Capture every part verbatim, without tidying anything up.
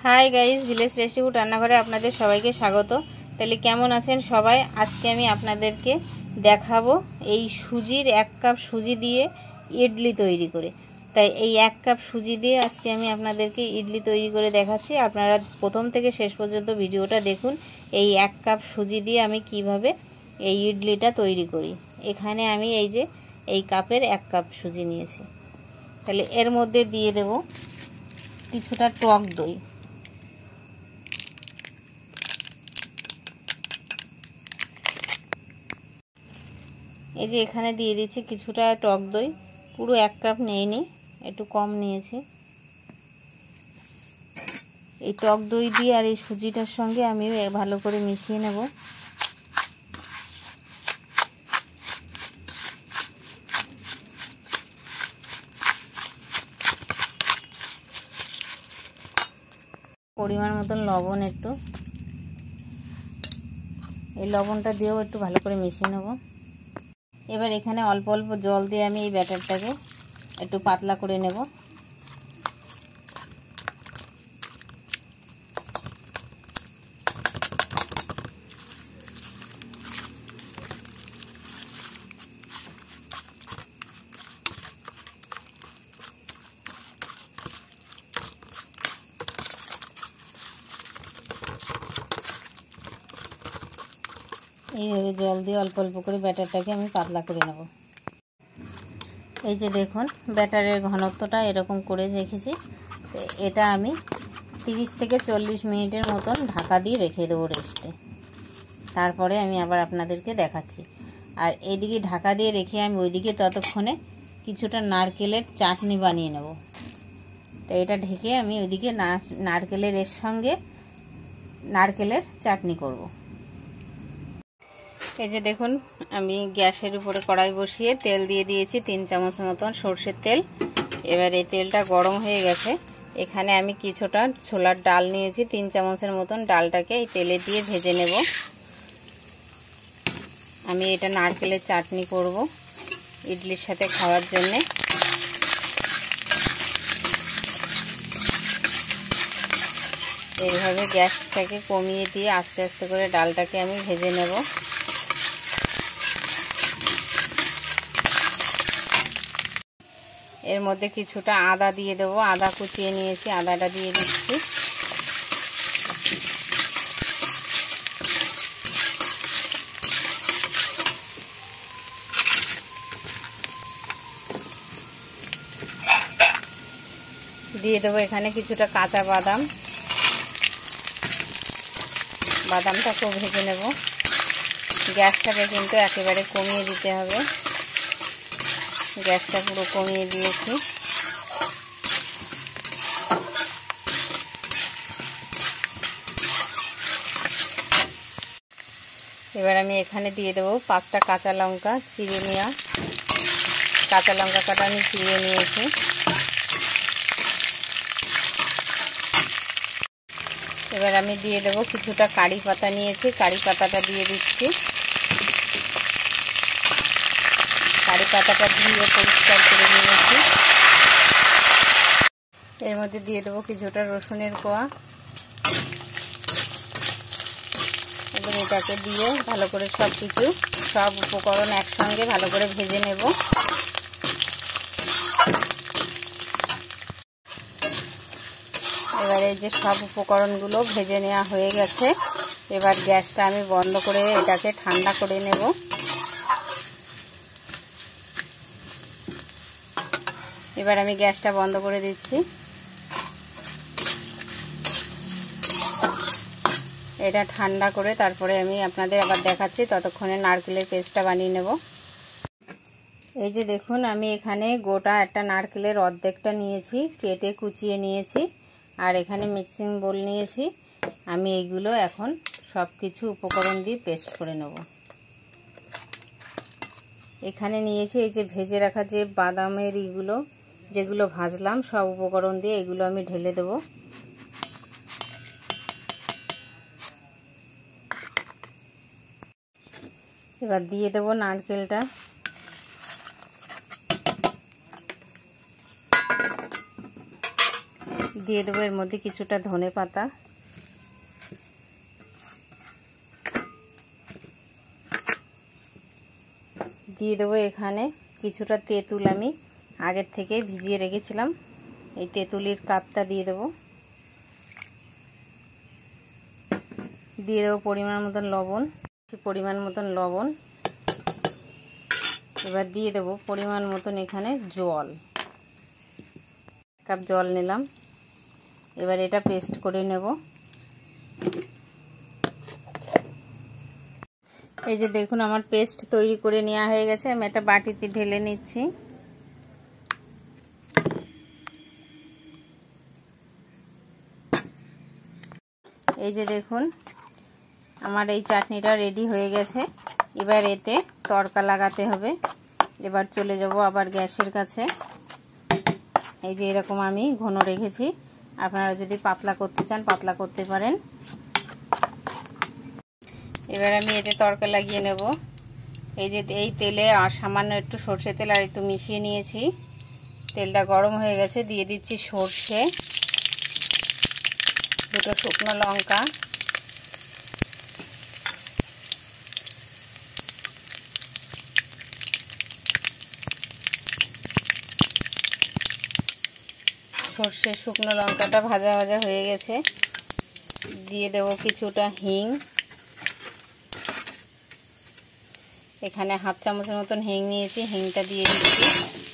High guys, village tasty food রান্নাঘরে আপনাদের সবাইকে স্বাগত। তাহলে কেমন আছেন সবাই? আজকে আমি আপনাদেরকে দেখাবো এই সুজির এক কাপ সুজি দিয়ে ইডলি তৈরি করে। তাই এই এক কাপ সুজি দিয়ে আজকে আমি আপনাদেরকে ইডলি তৈরি করে দেখাচ্ছি। আপনারা প্রথম থেকে শেষ পর্যন্ত ভিডিওটা দেখুন। এই এক কাপ সুজি দিয়ে আমি কিভাবে এই ইডলিটা তৈরি করি। এখানে আমি এই যে এই কাপের এক কাপ সুজি নিয়েছি। তাহলে এর মধ্যে দিয়ে দেব কিছুটা টক দই। এই যে এখানে দিয়ে দিচ্ছি কিছুটা টক দই। পুরো এক কাপ নেইনি, একটু কম নিয়েছি। এই টক দই দিয়ে আর এই সুজিটার সঙ্গে আমি ভালো করে মিশিয়ে নেব। পরিমাণ মতন লবণ, একটু এই লবণটা দিয়েও একটু ভালো করে মিশিয়ে নেব। এবার এখানে অল্প অল্প জল দিয়ে আমি এই ব্যাটারটাকে একটু পাতলা করে নেব। এইভাবে জল দিয়ে অল্প অল্প করে ব্যাটারটাকে আমি পাতলা করে নেব। এই যে দেখুন, ব্যাটারের ঘনত্বটা এরকম করে রেখেছি। এটা আমি তিরিশ থেকে চল্লিশ মিনিটের মতন ঢাকা দিয়ে রেখে দেবো রেস্টে। তারপরে আমি আবার আপনাদেরকে দেখাচ্ছি। আর এইদিকে ঢাকা দিয়ে রেখে আমি ওইদিকে ততক্ষণে কিছুটা নারকেলের চাটনি বানিয়ে নেব। তো এটা ঢেকে আমি ওইদিকে নারকেলের এর সঙ্গে নারকেলের চাটনি করব। এই যে দেখুন, আমি গ্যাসের উপরে কড়াই বসিয়ে তেল দিয়ে দিয়েছি তিন চামচ মতন সর্ষের তেল। এবার এই তেলটা গরম হয়ে গেছে। এখানে আমি কিছুটা ছোলার ডাল নিয়েছি, তিন চামচের মতন। ডালটাকে এই তেলে দিয়ে ভেজে নেব। আমি এটা নারকেলের চাটনি করব ইডলির সাথে খাওয়ার জন্যে। এইভাবে গ্যাসটাকে কমিয়ে দিয়ে আস্তে আস্তে করে ডালটাকে আমি ভেজে নেব। এর মধ্যে কিছুটা আদা দিয়ে দেবো। আদা কুচিয়ে নিয়েছি, আদাটা দিয়ে দিচ্ছি। দিয়ে দেবো এখানে কিছুটা কাঁচা বাদাম। বাদামটাকেও ভেজে নেব। গ্যাসটাকে কিন্তু একেবারে কমিয়ে দিতে হবে। গ্যাসটা পুরো কমিয়ে দিয়েছি। এবার আমি এখানে দিয়ে দেবো পাঁচটা কাঁচা লঙ্কা চিড়ে নেওয়া। কাঁচা লঙ্কা কাটা আমি চিড়ে নিয়েছি। এবার আমি দিয়ে দেবো কিছুটা কারি পাতা নিয়েছি, কারি পাতাটা দিয়ে দিচ্ছি। কারি পাতাটা ধুয়ে পরিষ্কার করে নিয়েছি। এর মধ্যে দিয়ে দেবো কিছুটা রসুনের কোয়া। এবার এটাকে দিয়ে ভালো করে সব কিছু সব উপকরণ একসঙ্গে ভালো করে ভেজে নেব। এবার এই যে সব উপকরণগুলো ভেজে নেওয়া হয়ে গেছে। এবার গ্যাসটা আমি বন্ধ করে এটাকে ঠান্ডা করে নেব। এবার আমি গ্যাসটা বন্ধ করে দিচ্ছি। এটা ঠান্ডা করে তারপরে আমি আপনাদের আবার দেখাচ্ছি। ততক্ষণে নারকেলের পেস্টটা বানিয়ে নেব। এই যে দেখুন, আমি এখানে গোটা একটা নারকেলের অর্ধেকটা নিয়েছি, কেটে কুচিয়ে নিয়েছি। আর এখানে মিক্সিং বোল নিয়েছি। আমি এইগুলো এখন সব কিছু উপকরণ দিয়ে পেস্ট করে নেব। এখানে নিয়েছি এই যে ভেজে রাখা যে বাদামের ইগুলো, যেগুলো ভাজলাম, সব উপকরণ দিয়ে এগুলো আমি ঢেলে দেব। এবার দিয়ে দেব নারকেলটা। দিয়ে দেবো এর মধ্যে কিছুটা ধনে পাতা, দিয়ে দেবো এখানে কিছুটা তেঁতুল আমি আগের থেকে ভিজিয়ে রেখেছিলাম, এই তেঁতুলির কাপটা দিয়ে দেবো। দিয়ে দেবো পরিমাণ মতন লবণ, পরিমাণ মতন লবণ। এবার দিয়ে দেবো পরিমাণ মতন এখানে জল, এক কাপ জল নিলাম। এবার এটা পেস্ট করে নেব। এই যে দেখুন আমার পেস্ট তৈরি করে নেওয়া হয়ে গেছে, আমি একটা বাটিতে ঢেলে নিচ্ছি। এই যে দেখুন আমার এই চাটনিটা রেডি হয়ে গেছে। এবার এতে তড়কা লাগাতে হবে। এবার চলে যাব আবার গ্যাসের কাছে। এই যে এরকম আমি ঘন রেখেছি, আপনারা যদি পাতলা করতে চান পাতলা করতে পারেন। এবার আমি এতে তড়কা লাগিয়ে নেব। এই যে এই তেলে আর সামান্য একটু সর্ষে তেল আর একটু মিশিয়ে নিয়েছি। তেলটা গরম হয়ে গেছে, দিয়ে দিচ্ছি সর্ষে, দুটো শুকনো লঙ্কা, সর্ষে শুকনো লঙ্কাটা ভাজা ভাজা হয়ে গেছে। দিয়ে দেব কিছুটা হিং, এখানে হাফ চামচের মতন হিং নিয়েছি, হিংটা দিয়ে দিচ্ছি।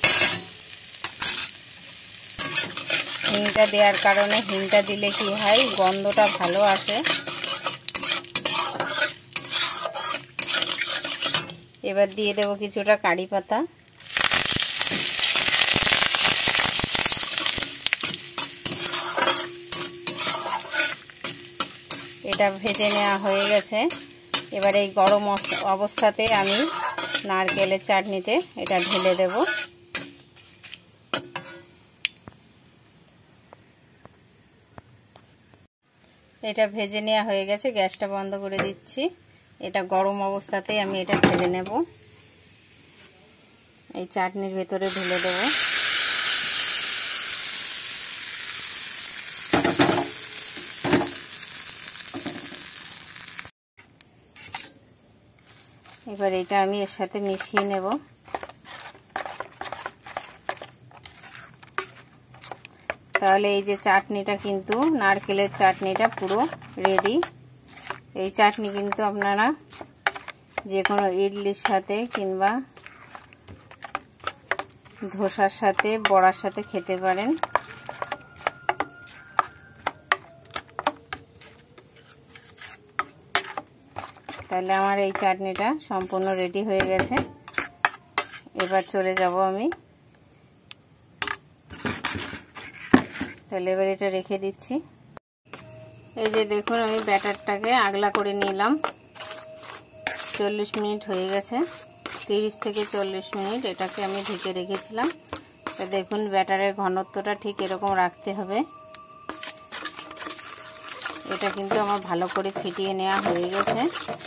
হিংটা দেওয়ার কারণে, হিংটা দিলে কি হয় গন্ধটা ভালো আসে। এবার দিয়ে দেব কিছুটা কারি পাতা, এটা ভেজে নেওয়া হয়ে গেছে। এবার এই গরম অবস্থাতে আমি নারকেলের চাটনিতে এটা ঢেলে দেব। এটা ভেজে নেওয়া হয়ে গেছে, গ্যাসটা বন্ধ করে দিচ্ছি। এটা গরম অবস্থাতেই আমি এটা ঢেলে নেব, এই চাটনির ভেতরে ঢেলে দেব। এবার এটা আমি এর সাথে মিশিয়ে নেব। তাহলে এই যে চাটনিটা কিন্তু নারকেলের চাটনিটা পুরো রেডি। এই চাটনি কিন্তু আপনারা যে কোনো ইডলির সাথে কিংবা ধোসার সাথে বড়ার সাথে খেতে পারেন। তাহলে আমার এই চাটনিটা সম্পূর্ণ রেডি হয়ে গেছে। এবার চলে যাব আমি, তাহলে এবার এটা রেখে দিচ্ছি। এই যে দেখুন আমি ব্যাটারটাকে আগলা করে নিলাম, চল্লিশ মিনিট হয়ে গেছে, তিরিশ থেকে চল্লিশ মিনিট এটাকে আমি ঢেকে রেখেছিলাম। তো দেখুন ব্যাটারের ঘনত্বটা ঠিক এরকম রাখতে হবে। এটা কিন্তু আমার ভালো করে ফিটিয়ে নেওয়া হয়ে গেছে।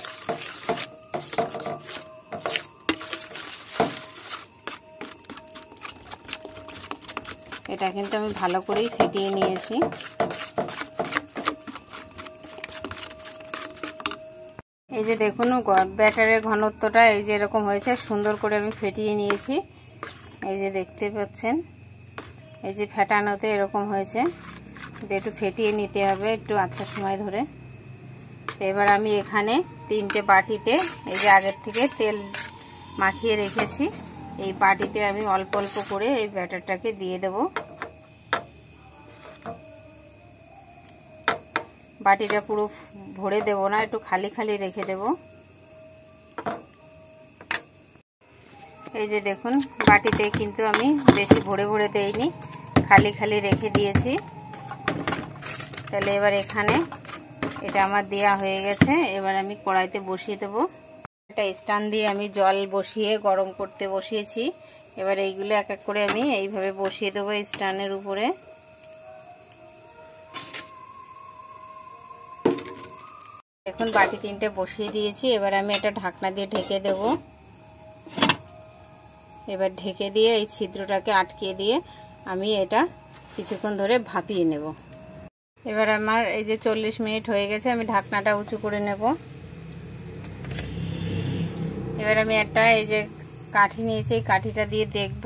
এটা কিন্তু আমি ভালো করেই ফেটিয়ে নিয়েছি। এই যে দেখুন ব্যাটারের ঘনত্বটা এই যে এরকম হয়েছে, সুন্দর করে আমি ফেটিয়ে নিয়েছি। এই যে দেখতে পাচ্ছেন, এই যে ফেটানোতে এরকম হয়েছে, একটু ফেটিয়ে নিতে হবে একটু আচ্ছা সময় ধরে। তো এবার আমি এখানে তিনটে বাটিতে এই যে আগের থেকে তেল মাখিয়ে রেখেছি, এই বাটিতে আমি অল্প অল্প করে এই ব্যাটারটাকে দিয়ে দেব। বাটিটা পুরো ভরে দেব না, একটু খালি খালি রেখে দেব। এই যে দেখুন বাটিতে কিন্তু আমি বেশি ভরে ভরে দেইনি, খালি খালি রেখে দিয়েছি। তাহলে এবার এখানে এটা আমার দেওয়া হয়ে গেছে। এবার আমি কড়াইতে বসিয়ে দেব। একটা স্ট্যান্ড দিয়ে আমি জল বসিয়ে গরম করতে বসিয়েছি। এবার এইগুলো এক এক করে আমি এইভাবে বসিয়ে দেবো স্ট্যান্ডের উপরে। দেখুন বাটি তিনটে বসিয়ে দিয়েছি। এবার আমি এটা ঢাকনা দিয়ে ঢেকে দেব। এবার ঢেকে দিয়ে এই ছিদ্রটাকে আটকে দিয়ে আমি এটা কিছুক্ষণ ধরে ভাপিয়ে নেব। এবার আমার এই যে চল্লিশ মিনিট হয়ে গেছে, আমি ঢাকনাটা উঁচু করে নেব। এবার আমি একটা এই যে কাঠি নিয়েছি, এই কাঠিটা দিয়ে দেখব।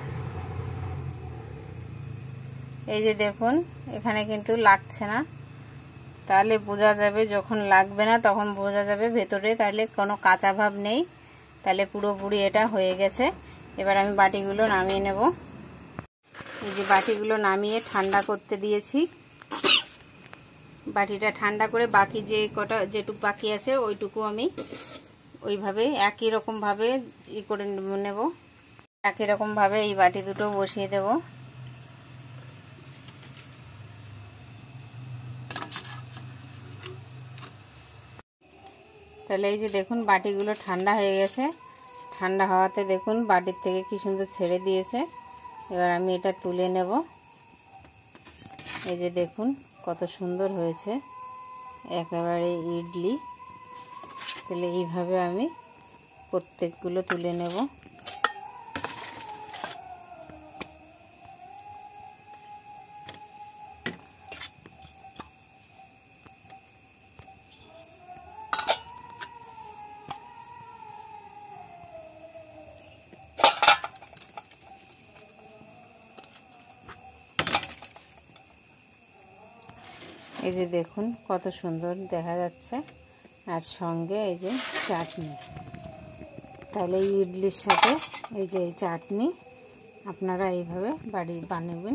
এই যে দেখুন এখানে কিন্তু লাগছে না, তাহলে বোঝা যাবে, যখন লাগবে না তখন বোঝা যাবে ভেতরে তাহলে কোনো কাঁচা ভাব নেই, তাহলে পুরোপুরি এটা হয়ে গেছে। এবার আমি বাটিগুলো নামিয়ে নেব। এই যে বাটিগুলো নামিয়ে ঠান্ডা করতে দিয়েছি। বাটিটা ঠান্ডা করে বাকি যে কটা যেটুকু বাকি আছে ওইটুকু আমি ওইভাবে একই রকমভাবে ই করে নেব। একই রকমভাবে এই বাটি দুটো বসিয়ে দেব। তাহলে এই যে দেখুন বাটিগুলো ঠান্ডা হয়ে গেছে। ঠান্ডা হওয়াতে দেখুন বাটির থেকে কি সুন্দর ছেড়ে দিয়েছে। এবার আমি এটা তুলে নেব। এই যে দেখুন কত সুন্দর হয়েছে একেবারে ইডলি। তাহলে এইভাবে আমি প্রত্যেকগুলো তুলে নেব। এই যে দেখুন কত সুন্দর দেখা যাচ্ছে, আর সঙ্গে এই যে চাটনি। তাহলে এই ইডলির সাথে এই যে এই চাটনি আপনারা এইভাবে বাড়ি বানাবেন।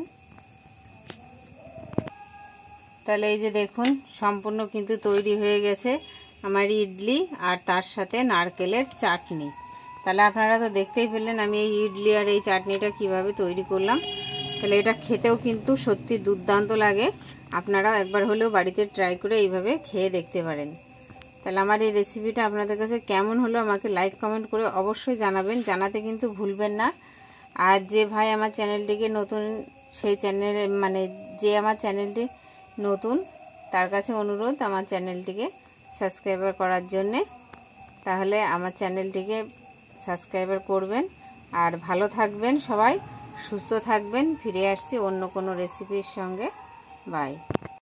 তাহলে এই যে দেখুন সম্পূর্ণ কিন্তু তৈরি হয়ে গেছে আমার ইডলি, আর তার সাথে নারকেলের চাটনি। তাহলে আপনারা তো দেখতেই পেলেন আমি এই ইডলি আর এই চাটনিটা কিভাবে তৈরি করলাম। তাহলে এটা খেতেও কিন্তু সত্যি দুর্দান্ত লাগে। আপনারাও একবার হলেও বাড়িতে ট্রাই করে এইভাবে খেয়ে দেখতে পারেন। তাহলে আমার এই রেসিপিটা আপনাদের কাছে কেমন হলো আমাকে লাইক কমেন্ট করে অবশ্যই জানাবেন, জানাতে কিন্তু ভুলবেন না। আর যে ভাই আমার চ্যানেলটিকে নতুন, সেই চ্যানেল মানে যে আমার চ্যানেলটি নতুন তার কাছে অনুরোধ আমার চ্যানেলটিকে সাবস্ক্রাইবার করার জন্যে। তাহলে আমার চ্যানেলটিকে সাবস্ক্রাইবার করবেন। আর ভালো থাকবেন সবাই, সুস্থ থাকবেন। ফিরে আসছি অন্য কোনো রেসিপির সঙ্গে। বাই।